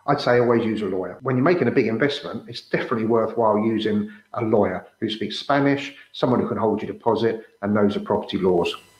I'd say always use a lawyer. When you're making a big investment, it's definitely worthwhile using a lawyer who speaks Spanish, someone who can hold your deposit and knows the property laws.